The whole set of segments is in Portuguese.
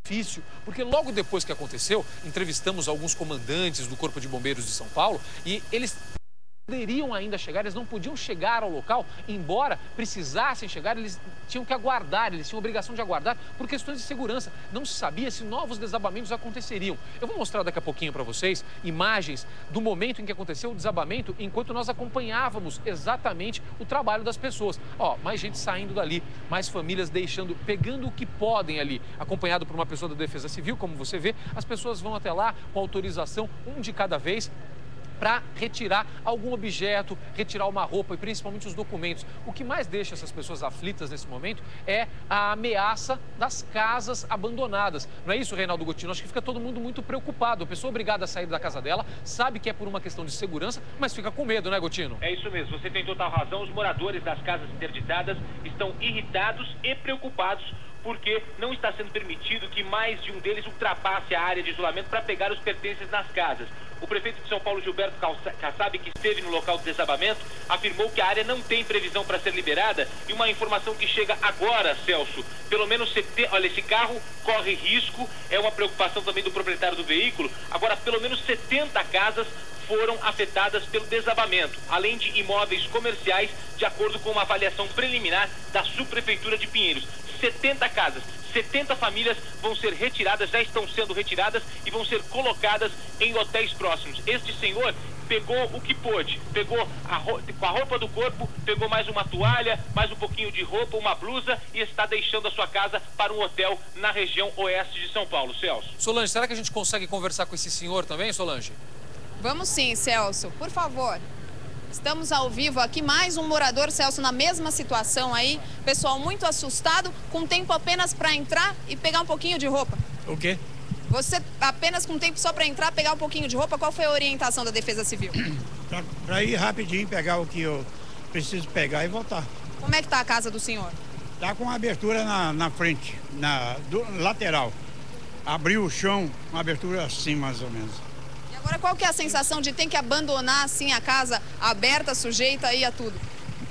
difícil, porque logo depois que aconteceu, entrevistamos alguns comandantes do Corpo de Bombeiros de São Paulo e eles poderiam ainda chegar, eles não podiam chegar ao local, embora precisassem chegar, eles tinham que aguardar, eles tinham a obrigação de aguardar por questões de segurança. Não se sabia se novos desabamentos aconteceriam. Eu vou mostrar daqui a pouquinho para vocês imagens do momento em que aconteceu o desabamento, enquanto nós acompanhávamos exatamente o trabalho das pessoas. Ó, mais gente saindo dali, mais famílias deixando, pegando o que podem ali, acompanhado por uma pessoa da Defesa Civil, como você vê, as pessoas vão até lá com autorização, um de cada vez, para retirar algum objeto, retirar uma roupa e principalmente os documentos. O que mais deixa essas pessoas aflitas nesse momento é a ameaça das casas abandonadas. Não é isso, Reinaldo Gotino? Acho que fica todo mundo muito preocupado. A pessoa obrigada a sair da casa dela, sabe que é por uma questão de segurança, mas fica com medo, né, Gotino? É isso mesmo, você tem total razão. Os moradores das casas interditadas estão irritados e preocupados porque não está sendo permitido que mais de um deles ultrapasse a área de isolamento para pegar os pertences nas casas. O prefeito de São Paulo, Gilberto Kassab, que esteve no local do desabamento, afirmou que a área não tem previsão para ser liberada. E uma informação que chega agora, Celso, pelo menos olha, esse carro corre risco, é uma preocupação também do proprietário do veículo. Agora, pelo menos 70 casas foram afetadas pelo desabamento, além de imóveis comerciais, de acordo com uma avaliação preliminar da Subprefeitura de Pinheiros. 70 casas, 70 famílias vão ser retiradas, já estão sendo retiradas e vão ser colocadas em hotéis próximos. Este senhor pegou o que pôde, pegou com a roupa do corpo, pegou mais uma toalha, mais um pouquinho de roupa, uma blusa e está deixando a sua casa para um hotel na região oeste de São Paulo. Celso. Solange, será que a gente consegue conversar com esse senhor também, Solange? Vamos sim, Celso, por favor. Estamos ao vivo aqui, mais um morador, Celso, na mesma situação aí. Pessoal muito assustado, com tempo apenas para entrar e pegar um pouquinho de roupa. O quê? Você apenas com tempo só para entrar, pegar um pouquinho de roupa, qual foi a orientação da Defesa Civil? Para ir rapidinho, pegar o que eu preciso pegar e voltar. Como é que está a casa do senhor? Está com uma abertura na frente, do lateral. Abriu o chão, uma abertura assim mais ou menos. Agora, qual que é a sensação de ter que abandonar assim a casa aberta, sujeita aí a tudo?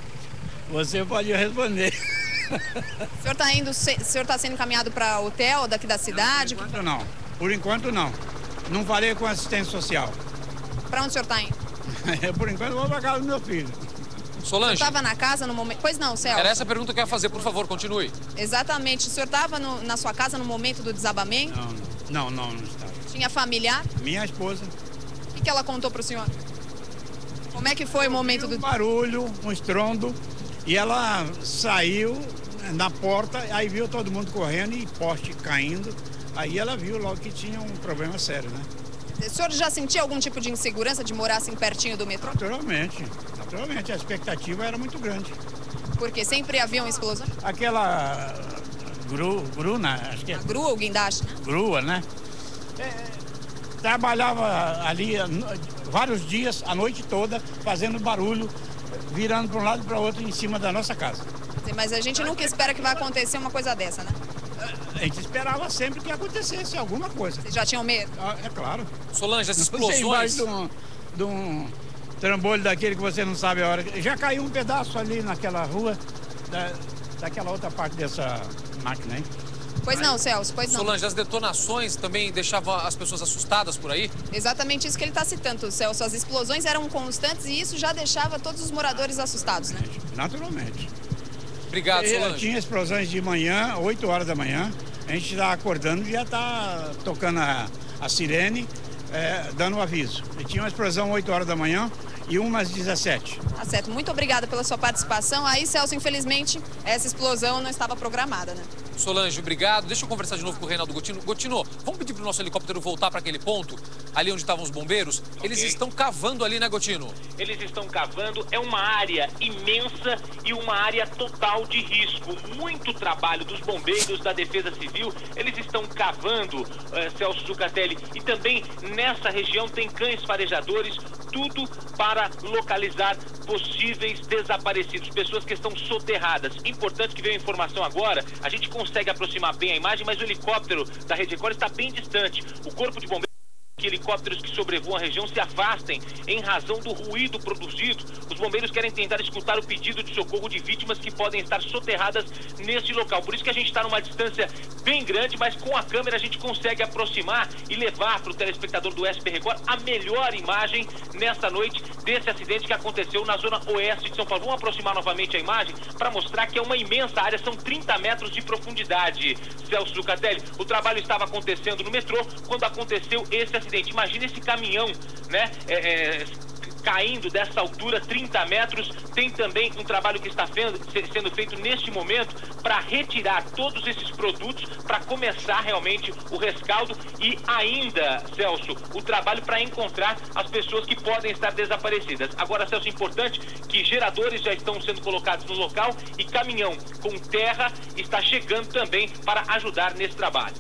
Você pode responder. O senhor está sendo encaminhado para hotel daqui da cidade? Por enquanto não. Por enquanto não. Não falei com assistência social. Para onde o senhor está indo? Por enquanto eu vou para casa do meu filho. Solange. O senhor estava na casa no momento... Pois não, Celso. Era essa a pergunta que eu ia fazer, por favor, continue. Exatamente. O senhor estava na sua casa no momento do desabamento? Não estava. Tinha familiar? Minha esposa. O que ela contou para o senhor? Como é que foi o momento do... Um barulho, um estrondo, e ela saiu na porta, aí viu todo mundo correndo e poste caindo. Aí ela viu logo que tinha um problema sério, né? O senhor já sentia algum tipo de insegurança de morar assim pertinho do metrô? Naturalmente. A expectativa era muito grande. Porque sempre havia uma explosão? Aquela grua, acho que é. A grua, o guindaste? Grua, né? Trabalhava ali vários dias, a noite toda, fazendo barulho, virando para um lado e para o outro em cima da nossa casa. Mas a gente nunca espera que vai acontecer uma coisa dessa, né? A gente esperava sempre que acontecesse alguma coisa. Vocês já tinham medo? É claro. Solange, as explosões... Embaixo de um trambolho daquele que você não sabe a hora. Já caiu um pedaço ali naquela rua, daquela outra parte dessa máquina aí. Pois não, Celso, pois não. Solange, as detonações também deixavam as pessoas assustadas por aí? Exatamente isso que ele está citando, Celso. As explosões eram constantes e isso já deixava todos os moradores assustados, né? Naturalmente. Obrigado, Solange. Tinha explosões de manhã, 8 horas da manhã. A gente está acordando e já está tocando a sirene, dando o aviso. E tinha uma explosão 8 horas da manhã e uma às 17. Tá certo. Muito obrigada pela sua participação. Aí, Celso, infelizmente, essa explosão não estava programada, né? Solange, obrigado. Deixa eu conversar de novo com o Reinaldo Gotino. Gotino, vamos pedir para o nosso helicóptero voltar para aquele ponto, ali onde estavam os bombeiros? Okay. Eles estão cavando ali, né, Gotino? Eles estão cavando, é uma área imensa e uma área total de risco. Muito trabalho dos bombeiros, da Defesa Civil. Eles estão cavando, Celso Zucatelli, e também nessa região tem cães farejadores, tudo para localizar possíveis desaparecidos, pessoas que estão soterradas. Importante que veio a informação agora, a gente consegue aproximar bem a imagem, mas o helicóptero da Rede Record está bem distante. O Corpo de Bombeiros que que helicópteros que sobrevoam a região se afastem em razão do ruído produzido. Os bombeiros querem tentar escutar o pedido de socorro de vítimas que podem estar soterradas neste local. Por isso que a gente está numa distância bem grande, mas com a câmera a gente consegue aproximar e levar para o telespectador do SP Record a melhor imagem nessa noite desse acidente que aconteceu na zona oeste de São Paulo. Vamos aproximar novamente a imagem para mostrar que é uma imensa área, são 30 metros de profundidade. Celso Zucatelli, o trabalho estava acontecendo no metrô quando aconteceu esse acidente. Imagina esse caminhão, né, caindo dessa altura, 30 metros. Tem também um trabalho que está sendo feito neste momento para retirar todos esses produtos, para começar realmente o rescaldo e ainda, Celso, o trabalho para encontrar as pessoas que podem estar desaparecidas. Agora, Celso, importante que geradores já estão sendo colocados no local e caminhão com terra está chegando também para ajudar nesse trabalho.